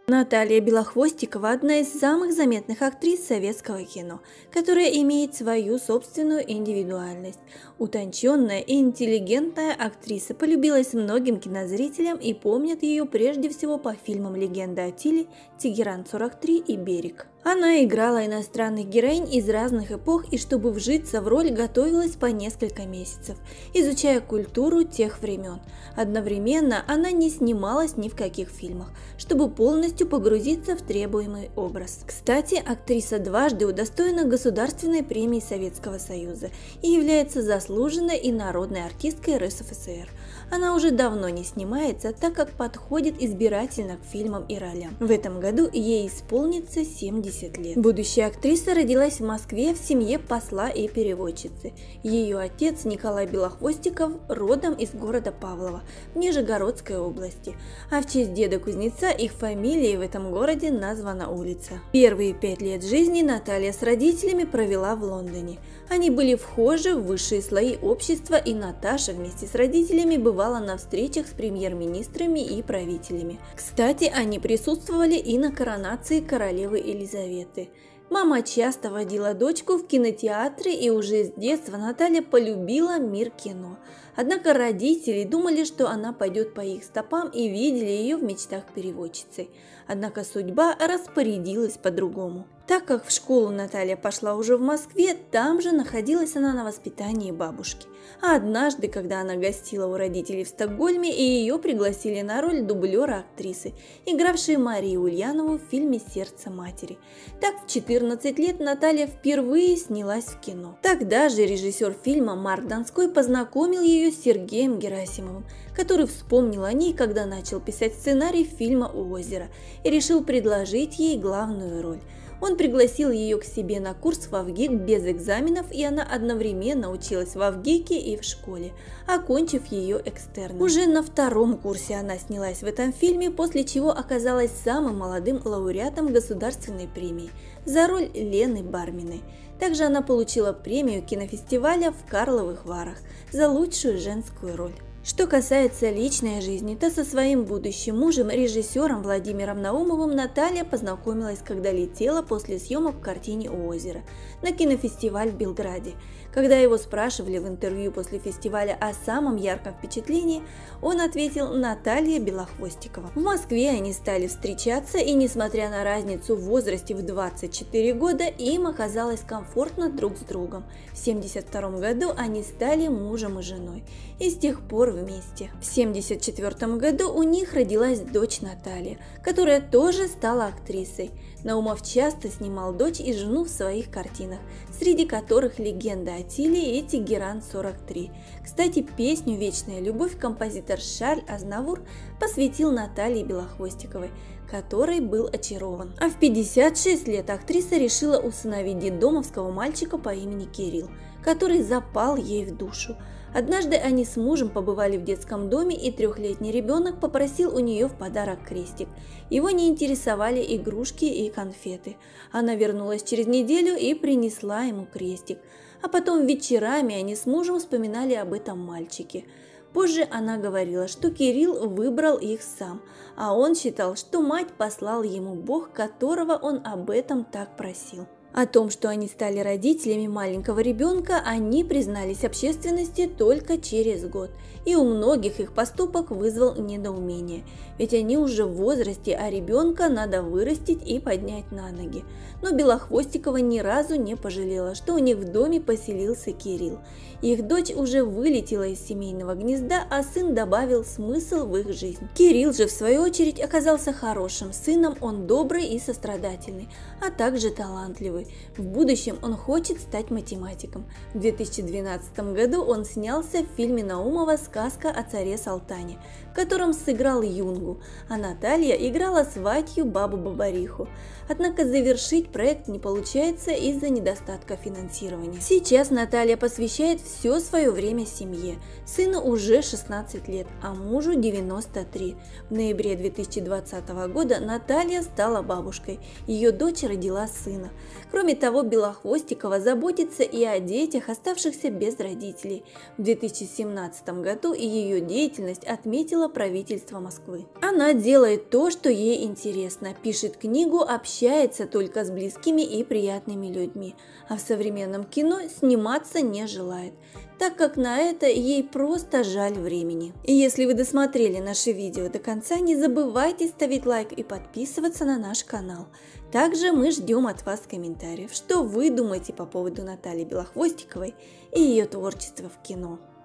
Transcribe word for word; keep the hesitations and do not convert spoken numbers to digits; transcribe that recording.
Наталья Белохвостикова – одна из самых заметных актрис советского кино, которая имеет свою собственную индивидуальность. Утонченная и интеллигентная актриса полюбилась многим кинозрителям и помнят ее прежде всего по фильмам «Легенда о Тиле», «Тегеран-сорок три» и «Берег». Она играла иностранных героинь из разных эпох и, чтобы вжиться в роль, готовилась по несколько месяцев, изучая культуру тех времен. Одновременно она не снималась ни в каких фильмах, чтобы полностью погрузиться в требуемый образ. Кстати, актриса дважды удостоена Государственной премии Советского Союза и является заслуженной и народной артисткой эр эс эф эс эр. Она уже давно не снимается, так как подходит избирательно к фильмам и ролям. В этом году ей исполнится семьдесят лет. Будущая актриса родилась в Москве в семье посла и переводчицы. Ее отец Николай Белохвостиков родом из города Павлово в Нижегородской области, а в честь деда кузнеца их фамилией в этом городе названа улица. Первые пять лет жизни Наталья с родителями провела в Лондоне. Они были вхожи в высшие слои общества, и Наташа вместе с родителями бывала на встречах с премьер-министрами и правителями. Кстати, они присутствовали и на коронации королевы Елизаветы. Мама часто водила дочку в кинотеатры, и уже с детства Наталья полюбила мир кино. Однако родители думали, что она пойдет по их стопам, и видели ее в мечтах переводчицей. Однако судьба распорядилась по-другому. Так как в школу Наталья пошла уже в Москве, там же находилась она на воспитании бабушки. А однажды, когда она гостила у родителей в Стокгольме, и ее пригласили на роль дублера актрисы, игравшей Марию Ульянову в фильме «Сердце матери». Так в четырнадцать лет Наталья впервые снялась в кино. Тогда же режиссер фильма Марк Донской познакомил ее с Сергеем Герасимовым, который вспомнил о ней, когда начал писать сценарий фильма «У озера», и решил предложить ей главную роль. Он пригласил ее к себе на курс в ВГИК без экзаменов, и она одновременно училась в ВГИКе и в школе, окончив ее экстерном. Уже на втором курсе она снялась в этом фильме, после чего оказалась самым молодым лауреатом государственной премии за роль Лены Барминой. Также она получила премию кинофестиваля в Карловых Варах за лучшую женскую роль. Что касается личной жизни, то со своим будущим мужем, режиссером Владимиром Наумовым, Наталья познакомилась, когда летела после съемок в картине «У озера» на кинофестиваль в Белграде. Когда его спрашивали в интервью после фестиваля о самом ярком впечатлении, он ответил: «Наталья Белохвостикова». В Москве они стали встречаться, и несмотря на разницу в возрасте в двадцать четыре года, им оказалось комфортно друг с другом. В семьдесят втором году они стали мужем и женой, и с тех пор вместе. В семьдесят четвёртом году у них родилась дочь Наталья, которая тоже стала актрисой. Наумов часто снимал дочь и жену в своих картинах, среди которых «Легенда о Тиле» и «Тегеран-сорок три». Кстати, песню «Вечная любовь» композитор Шарль Азнавур посвятил Наталье Белохвостиковой, которой был очарован. А в пятьдесят шесть лет актриса решила усыновить детдомовского мальчика по имени Кирилл, который запал ей в душу. Однажды они с мужем побывали в детском доме, и трехлетний ребенок попросил у нее в подарок крестик. Его не интересовали игрушки и конфеты. Она вернулась через неделю и принесла ему крестик. А потом вечерами они с мужем вспоминали об этом мальчике. Позже она говорила, что Кирилл выбрал их сам, а он считал, что мать послал ему Бог, которого он об этом так просил. О том, что они стали родителями маленького ребенка, они признались общественности только через год, и у многих их поступок вызвал недоумение, ведь они уже в возрасте, а ребенка надо вырастить и поднять на ноги. Но Белохвостикова ни разу не пожалела, что у них в доме поселился Кирилл. Их дочь уже вылетела из семейного гнезда, а сын добавил смысл в их жизнь. Кирилл же, в свою очередь, оказался хорошим сыном, он добрый и сострадательный, а также талантливый. В будущем он хочет стать математиком. В две тысячи двенадцатом году он снялся в фильме Наумова «Сказка о царе Салтане», в котором сыграл Юнгу, а Наталья играла сватью бабу-бабариху. Однако завершить проект не получается из-за недостатка финансирования. Сейчас Наталья посвящает все свое время семье. Сыну уже шестнадцать лет, а мужу девяносто три. В ноябре две тысячи двадцатого года Наталья стала бабушкой, ее дочь родила сына. Кроме того, Белохвостикова заботится и о детях, оставшихся без родителей. В две тысячи семнадцатом году ее деятельность отметила верховного правительства Москвы. Она делает то, что ей интересно, пишет книгу, общается только с близкими и приятными людьми, а в современном кино сниматься не желает, так как на это ей просто жаль времени. И если вы досмотрели наше видео до конца, не забывайте ставить лайк и подписываться на наш канал. Также мы ждем от вас комментариев, что вы думаете по поводу Натальи Белохвостиковой и ее творчества в кино.